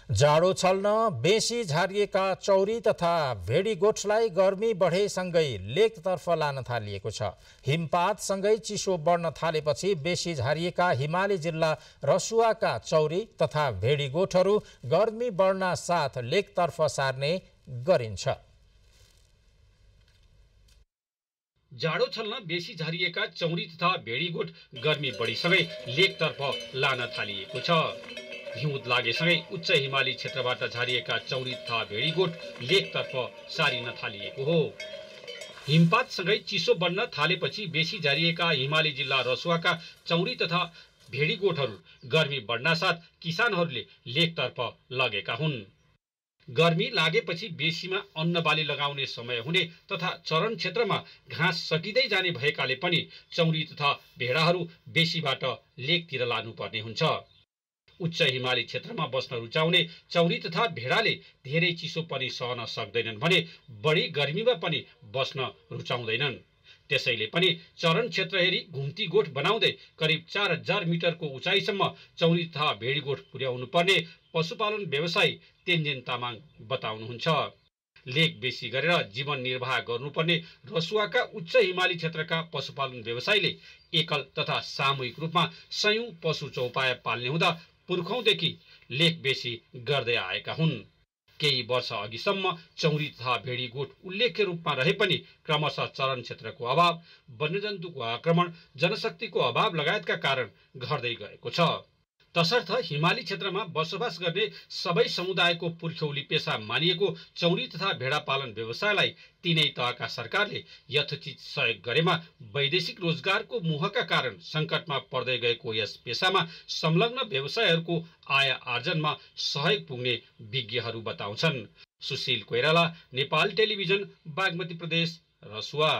जाडो छल्न बेसी झारिएका चौरी तथा भेडीगोठलाई गर्मी बढेसँगै लेकतर्फ लान थालिएको छ। हिमपातसँगै चिसो बढ्न थालेपछि बेसी झारिएका हिमाली जिल्ला रसुवाका चौरी तथा भेडीगोठहरू गर्मी बढ्न साथ लेकतर्फ सार्ने गरिन्छ। जाडो छल्न बेसी झारिएका चौरी तथा भेडीगोठ गर्मी बढीसँगै लेकतर्फ लान थालिएको छ। हिउँद लागेसँगै उच्च हिमाली क्षेत्रबाट झारिएका चौरी तथा भेडीगोठ लेकतर्फ सारिन थालिएको हो। हिमपातसँगै चिसो बढ्न थालेपछि बेसी झारिएका हिमाली जिल्ला रसुवाका चौरी तथा भेडीगोठहरू गर्मी बढ्नासाथ किसानहरूले लेकतर्फ लगेका हुन्। गर्मी लागेपछि बेसीमा अन्नबाली लगाउने समय हुने तथा चरण क्षेत्रमा घाँस सकिँदै जाने भएकाले पनि चौरी तथा भेडाहरू बेसीबाट लेकतिर लानुपर्ने हुन्छ। उच्च हिमाली क्षेत्रमा बस्न रुचाउने चौरी तथा भेडाले धेरै चिसो पनि सहन सक्दैनन् भने बढी गर्मीमा पनि बस्न रुचाउँदैनन्। त्यसैले पनि चरण क्षेत्र हेरी घुम्ती गोठ बनाउँदै करिब 4000 मिटरको उचाइसम्म चौरी तथा भेडीगोठ पुर्याउनु पर्ने पशुपालन व्यवसायी तेन्जेन तामाङ बताउनुहुन्छ। लेक बेसी गरेर जीवन निर्वाह गर्नुपर्ने रसुवाका उच्च हिमाली क्षेत्रका पशुपालन व्यवसायीले एकल तथा सामूहिक रूपमा सयौं पशु चौपाया पाल्ने हुँदा पुर्खौंदेखि लेक बेसी गर्दै आएका हुन्। केही वर्ष अघिसम्म चौरी तथा भेडीगोठ उल्लेख्य रूपमा रहे पनि क्रमशः चरण क्षेत्रको अभाव, वन्यजन्तुको आक्रमण, जनशक्तिको अभाव लगायतका कारण घट्दै गएको छ। तसर्थ हिमाली क्षेत्रमा बसोबास गर्ने सबै समुदायको पुर्ख्यौली पेशा मानिएको चौरी तथा भेडा पालन व्यवसायलाई तीनै तहका सरकारले यथोचित सहयोग गरेमा वैदेशिक रोजगारको मोहका कारण सङ्कटमा पर्दै गएको यस पेशामा संलग्न व्यवसायहरूको आय आर्जनमा सहयोग पुग्ने विज्ञहरू बताउँछन्। सुशील कोइराला, नेपाल टेलिभिजन, बागमती प्रदेश, रसुवा।